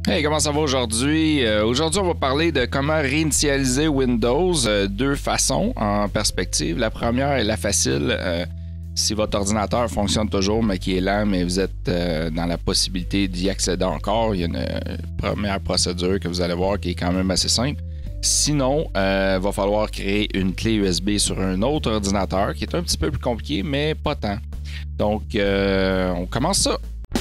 Hey, comment ça va aujourd'hui? Aujourd'hui, on va parler de comment réinitialiser Windows. Deux façons en perspective. La première est la facile. Si votre ordinateur fonctionne toujours, mais qui est lent, mais vous êtes dans la possibilité d'y accéder encore, il y a une première procédure que vous allez voir qui est quand même assez simple. Sinon, il va falloir créer une clé USB sur un autre ordinateur qui est un petit peu plus compliqué, mais pas tant. Donc, on commence ça.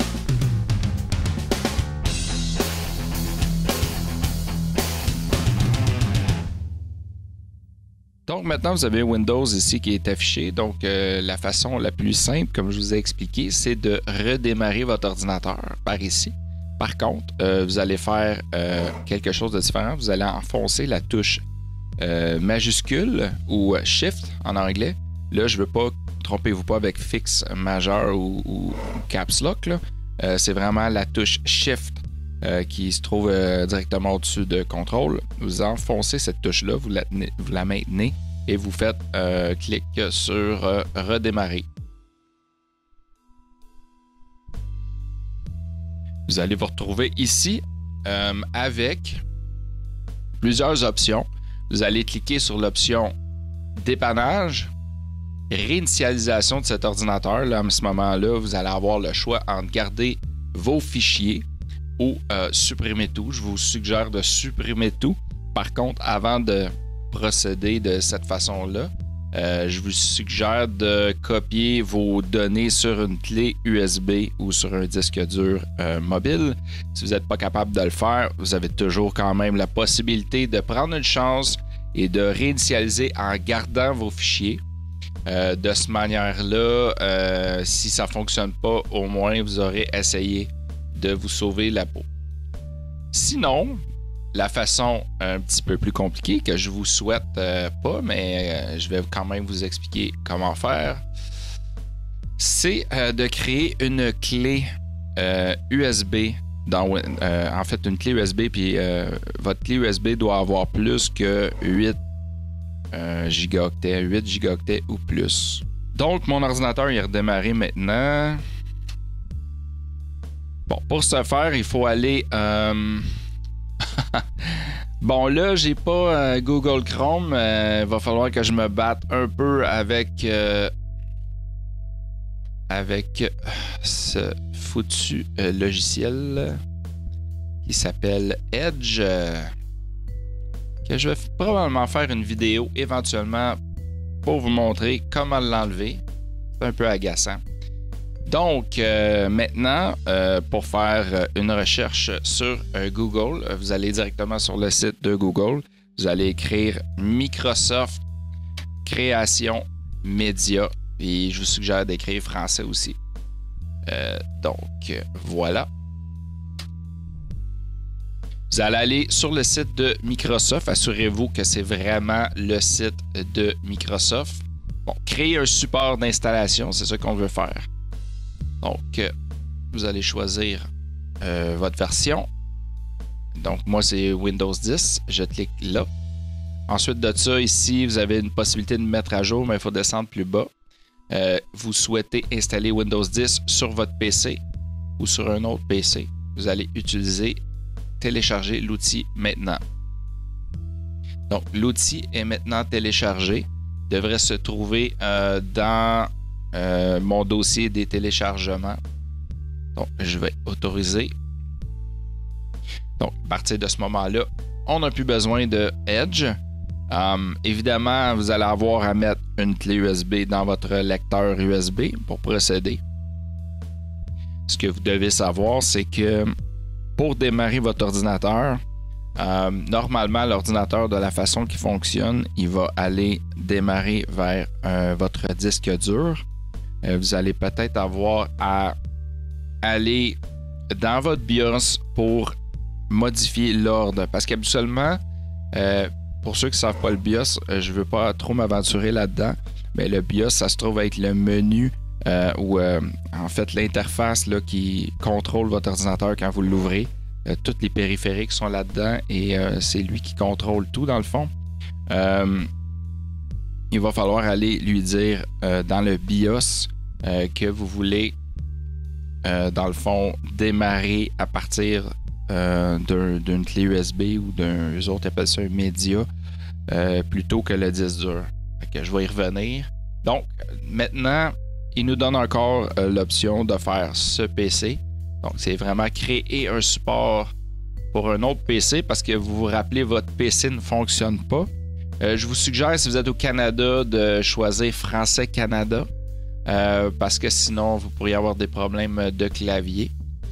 Donc maintenant, vous avez Windows ici qui est affiché. Donc la façon la plus simple, comme je vous ai expliqué, c'est de redémarrer votre ordinateur par ici. Par contre, vous allez faire quelque chose de différent. Vous allez enfoncer la touche majuscule ou Shift en anglais. Là, je ne veux pas, trompez-vous pas avec fixe majeur ou Caps Lock. C'est vraiment la touche Shift qui se trouve directement au-dessus de Contrôle. Vous enfoncez cette touche-là, vous la maintenez et vous faites clic sur Redémarrer. Vous allez vous retrouver ici avec plusieurs options. Vous allez cliquer sur l'option Dépannage, réinitialisation de cet ordinateur. Là, à ce moment-là, vous allez avoir le choix entre garder vos fichiers ou supprimer tout. Je vous suggère de supprimer tout. Par contre, avant de procéder de cette façon-là, je vous suggère de copier vos données sur une clé USB ou sur un disque dur mobile. Si vous n'êtes pas capable de le faire, vous avez toujours quand même la possibilité de prendre une chance et de réinitialiser en gardant vos fichiers. De cette manière-là, si ça ne fonctionne pas, au moins vous aurez essayé de vous sauver la peau. Sinon, la façon un petit peu plus compliquée que je vous souhaite pas, mais je vais quand même vous expliquer comment faire, c'est de créer une clé USB. En fait, une clé USB, puis votre clé USB doit avoir plus que 8 gigaoctets, 8 gigaoctets ou plus. Donc, mon ordinateur est redémarré maintenant. Bon, pour ce faire, il faut aller... Bon, là, j'ai pas Google Chrome. Il va falloir que je me batte un peu avec ce foutu logiciel qui s'appelle Edge. Que je vais probablement faire une vidéo éventuellement pour vous montrer comment l'enlever. C'est un peu agaçant. Donc, maintenant, pour faire une recherche sur Google, vous allez directement sur le site de Google. Vous allez écrire Microsoft Création Média. Et je vous suggère d'écrire français aussi. Donc, voilà. Vous allez aller sur le site de Microsoft. Assurez-vous que c'est vraiment le site de Microsoft. Bon, créer un support d'installation, c'est ce qu'on veut faire. Donc, vous allez choisir votre version. Donc, moi, c'est Windows 10. Je clique là. Ensuite de ça, ici, vous avez une possibilité de mettre à jour, mais il faut descendre plus bas. Vous souhaitez installer Windows 10 sur votre PC ou sur un autre PC. Vous allez utiliser télécharger l'outil maintenant. Donc, l'outil est maintenant téléchargé. Il devrait se trouver dans mon dossier des téléchargements. Donc, je vais autoriser. Donc, à partir de ce moment-là, on n'a plus besoin de Edge. Évidemment, vous allez avoir à mettre une clé USB dans votre lecteur USB pour procéder. Ce que vous devez savoir, c'est que pour démarrer votre ordinateur, normalement, l'ordinateur, de la façon qu'il fonctionne, il va aller démarrer vers votre disque dur. Vous allez peut-être avoir à aller dans votre BIOS pour modifier l'ordre. Parce qu'habituellement, pour ceux qui ne savent pas le BIOS, je ne veux pas trop m'aventurer là-dedans, mais le BIOS, ça se trouve être le menu ou en fait l'interface là, qui contrôle votre ordinateur quand vous l'ouvrez. Tous les périphériques sont là-dedans et c'est lui qui contrôle tout dans le fond. Il va falloir aller lui dire dans le BIOS que vous voulez dans le fond démarrer à partir d'une clé USB ou eux autres appellent ça un média plutôt que le disque dur. Fait que je vais y revenir. Donc, maintenant, il nous donne encore l'option de faire ce PC. Donc, c'est vraiment créer un support pour un autre PC parce que vous vous rappelez, votre PC ne fonctionne pas. Je vous suggère, si vous êtes au Canada, de choisir Français Canada parce que sinon, vous pourriez avoir des problèmes de clavier.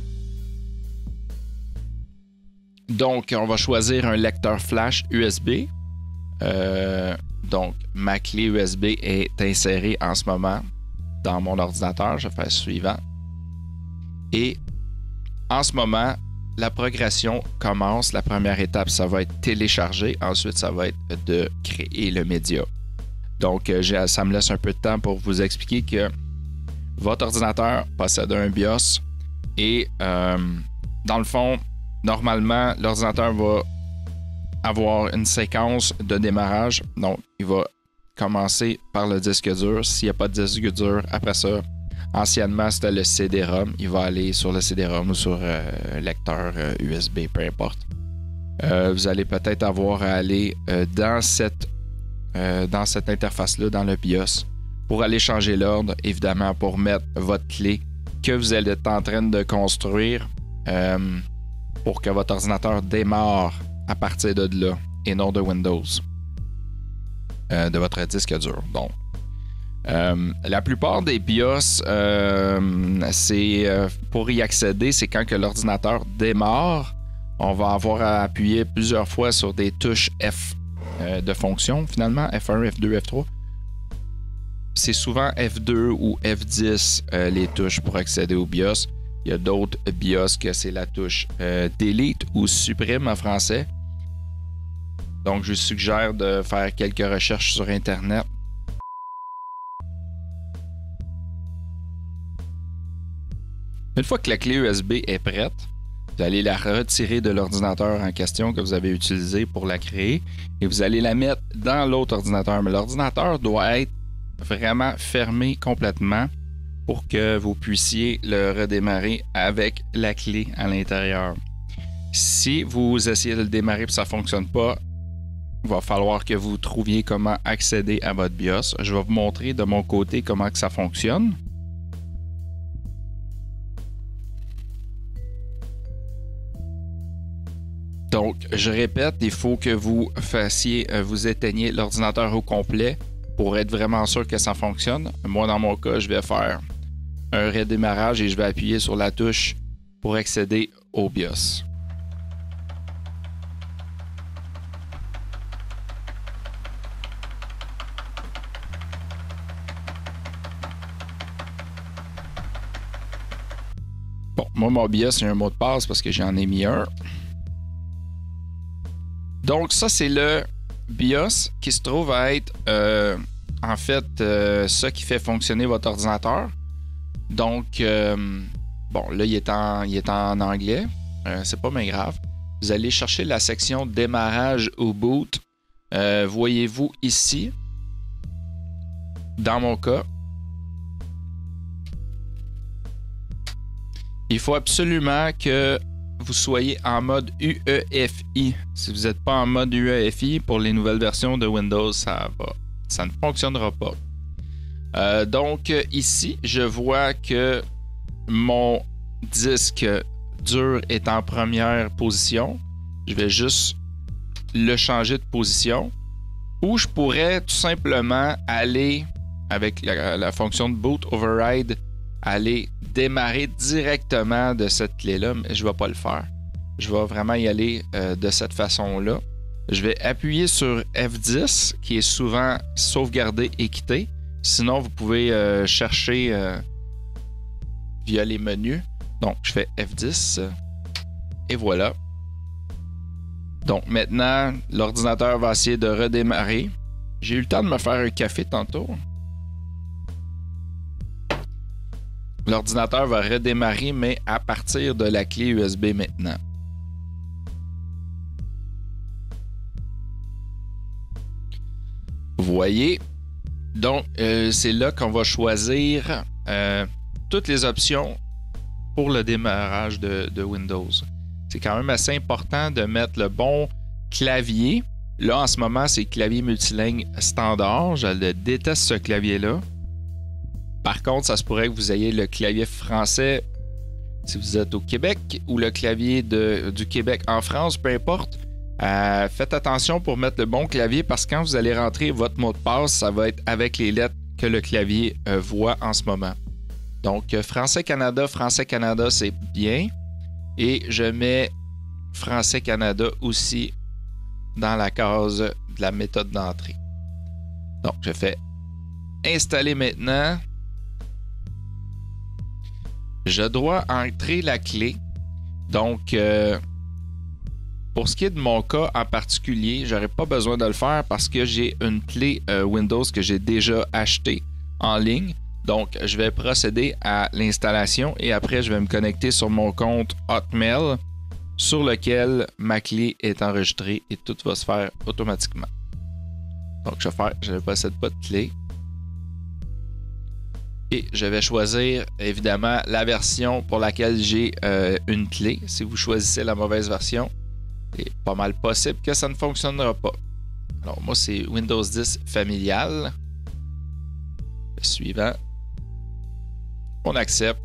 Donc, on va choisir un lecteur flash USB. Donc, ma clé USB est insérée en ce moment dans mon ordinateur. Je vais faire suivant. Et en ce moment, la progression commence. La première étape, ça va être télécharger. Ensuite, ça va être de créer le média. Donc, ça me laisse un peu de temps pour vous expliquer que votre ordinateur possède un BIOS et dans le fond, normalement, l'ordinateur va avoir une séquence de démarrage. Donc, il va commencer par le disque dur. S'il n'y a pas de disque dur, après ça, anciennement, c'était le CD-ROM. Il va aller sur le CD-ROM ou sur un lecteur USB, peu importe. Vous allez peut-être avoir à aller dans cette interface-là, dans le BIOS, pour aller changer l'ordre, évidemment, pour mettre votre clé que vous allez être en train de construire pour que votre ordinateur démarre à partir de là et non de Windows, de votre disque dur. Donc, la plupart des BIOS, pour y accéder, c'est quand que l'ordinateur démarre, on va avoir à appuyer plusieurs fois sur des touches F de fonction, finalement, F1, F2, F3. C'est souvent F2 ou F10 les touches pour accéder au BIOS. Il y a d'autres BIOS que c'est la touche Delete ou Supprime en français. Donc, je suggère de faire quelques recherches sur Internet. Une fois que la clé USB est prête, vous allez la retirer de l'ordinateur en question que vous avez utilisé pour la créer et vous allez la mettre dans l'autre ordinateur. Mais l'ordinateur doit être vraiment fermé complètement pour que vous puissiez le redémarrer avec la clé à l'intérieur. Si vous essayez de le démarrer et que ça ne fonctionne pas, il va falloir que vous trouviez comment accéder à votre BIOS. Je vais vous montrer de mon côté comment que ça fonctionne. Donc, je répète, il faut que vous éteigniez l'ordinateur au complet pour être vraiment sûr que ça fonctionne. Moi, dans mon cas, je vais faire un redémarrage et je vais appuyer sur la touche pour accéder au BIOS. Bon, moi, mon BIOS, il y a un mot de passe parce que j'en ai mis un. Donc, ça, c'est le BIOS qui se trouve à être, en fait, ça qui fait fonctionner votre ordinateur. Donc, bon, là, il est en anglais. C'est pas bien grave. Vous allez chercher la section démarrage ou boot. Voyez-vous ici, dans mon cas, il faut absolument que vous soyez en mode UEFI. Si vous n'êtes pas en mode UEFI pour les nouvelles versions de Windows, ça ne fonctionnera pas. Donc ici, je vois que mon disque dur est en première position. Je vais juste le changer de position. Ou je pourrais tout simplement aller avec la fonction de boot override, aller démarrer directement de cette clé-là, mais je ne vais pas le faire. Je vais vraiment y aller de cette façon-là. Je vais appuyer sur F10, qui est souvent sauvegardé et quitté. Sinon, vous pouvez chercher via les menus. Donc, je fais F10 et voilà. Donc, maintenant, l'ordinateur va essayer de redémarrer. J'ai eu le temps de me faire un café tantôt. L'ordinateur va redémarrer, mais à partir de la clé USB maintenant. Vous voyez? Donc, c'est là qu'on va choisir toutes les options pour le démarrage de Windows. c'est quand même assez important de mettre le bon clavier. Là, en ce moment, c'est le clavier multiligne standard. Je le déteste, ce clavier-là. Par contre, ça se pourrait que vous ayez le clavier français si vous êtes au Québec ou le clavier du Québec en France, peu importe. Faites attention pour mettre le bon clavier parce que quand vous allez rentrer votre mot de passe, ça va être avec les lettres que le clavier voit en ce moment. Donc, Français-Canada, c'est bien. Et je mets Français-Canada aussi dans la case de la méthode d'entrée. Donc, je fais installer maintenant. Je dois entrer la clé. Donc, pour ce qui est de mon cas en particulier, je n'aurais pas besoin de le faire parce que j'ai une clé Windows que j'ai déjà achetée en ligne. Donc, je vais procéder à l'installation et après, je vais me connecter sur mon compte Hotmail sur lequel ma clé est enregistrée et tout va se faire automatiquement. Donc, je ne possède pas de clé. Et je vais choisir évidemment la version pour laquelle j'ai une clé. Si vous choisissez la mauvaise version, c'est pas mal possible que ça ne fonctionnera pas. Alors, moi, c'est Windows 10 familial. Le suivant. On accepte.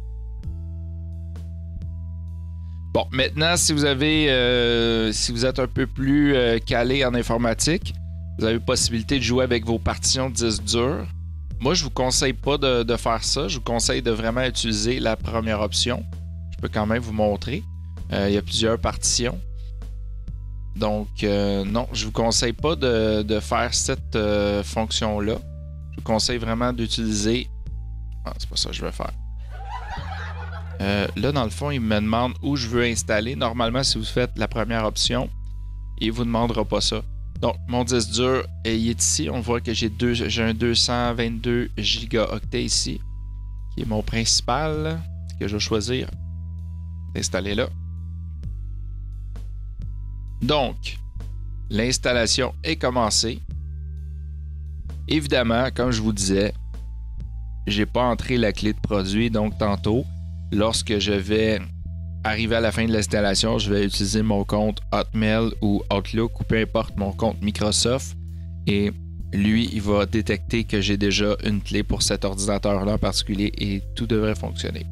Bon, maintenant, si vous êtes un peu plus calé en informatique, vous avez la possibilité de jouer avec vos partitions de disque dur. Moi, je vous conseille pas de faire ça. Je vous conseille de vraiment utiliser la première option. Je peux quand même vous montrer. Il y a plusieurs partitions. Donc, non, je vous conseille pas de faire cette fonction-là. Je vous conseille vraiment d'utiliser... Ah, c'est pas ça que je veux faire. Là, dans le fond, il me demande où je veux installer. Normalement, si vous faites la première option, il ne vous demandera pas ça. Donc, mon disque dur il est ici. On voit que j'ai un 222 gigaoctets ici, qui est mon principal, que je vais choisir d'installer là. Donc, l'installation est commencée. Évidemment, comme je vous disais, j'ai pas entré la clé de produit, donc tantôt, lorsque je vais arriver à la fin de l'installation, je vais utiliser mon compte Hotmail ou Outlook ou peu importe mon compte Microsoft et lui, il va détecter que j'ai déjà une clé pour cet ordinateur-là en particulier et tout devrait fonctionner.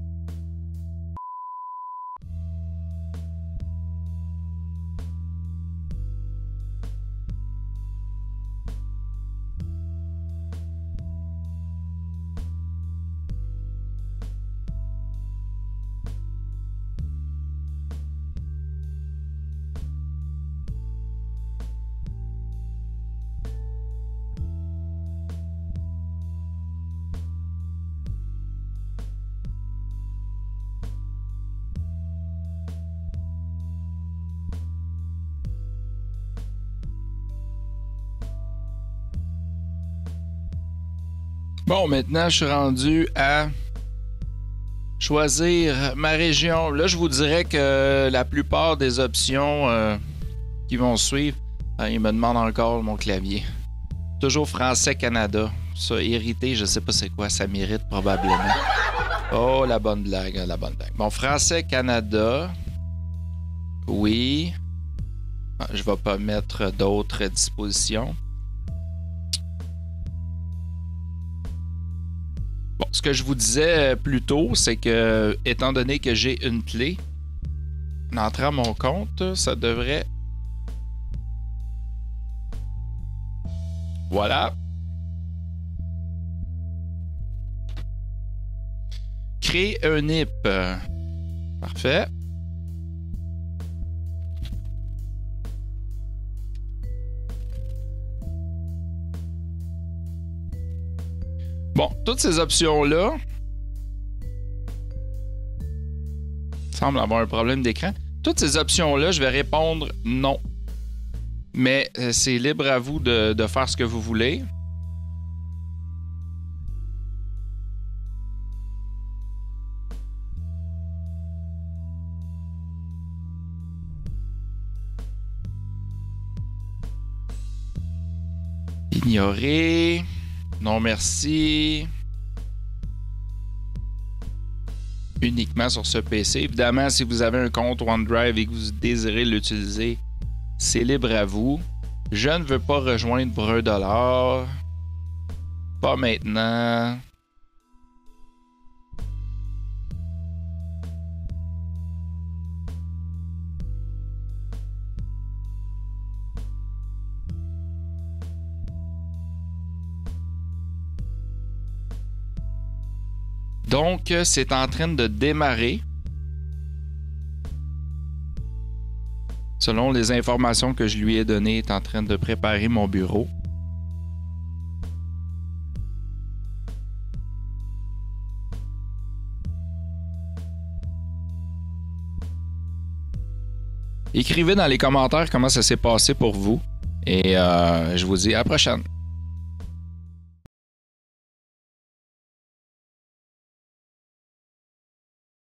Bon, maintenant, je suis rendu à choisir ma région. Là, je vous dirais que la plupart des options qui vont suivre, ils me demandent encore mon clavier. Toujours français-Canada. Ça, irrité, je sais pas c'est quoi, ça mérite probablement. Oh, la bonne blague, la bonne blague. Bon, français-Canada. Oui. Je vais pas mettre d'autres dispositions. Bon, ce que je vous disais plus tôt, c'est que, étant donné que j'ai une clé, en entrant mon compte, ça devrait... Voilà. Créer un NIP. Parfait. Bon, toutes ces options-là semblent avoir un problème d'écran. Toutes ces options-là, je vais répondre non. Mais c'est libre à vous de faire ce que vous voulez. Ignorer. Non, merci. uniquement sur ce PC. Évidemment, si vous avez un compte OneDrive et que vous désirez l'utiliser, c'est libre à vous. Je ne veux pas rejoindre pour $1. Pas maintenant. Donc, c'est en train de démarrer. Selon les informations que je lui ai données, il est en train de préparer mon bureau. Écrivez dans les commentaires comment ça s'est passé pour vous. Et je vous dis à la prochaine.